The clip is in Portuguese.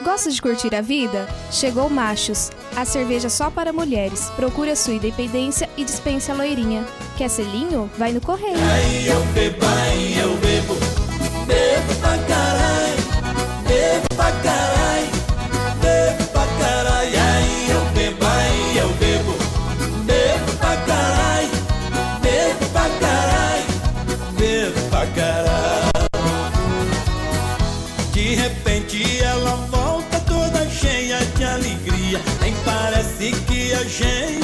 Gosta de curtir a vida? Chegou Machos, a cerveja só para mulheres. Procure a sua independência e dispense a loirinha. Quer selinho? Vai no correio. Aí eu bebo, bebo pra caralho, bebo pra caralho, bebo pra caralho. Aí eu bebo, bebo pra caralho, bebo pra caralho, bebo pra caralho. De repente ela volta toda cheia de alegria, nem parece que a gente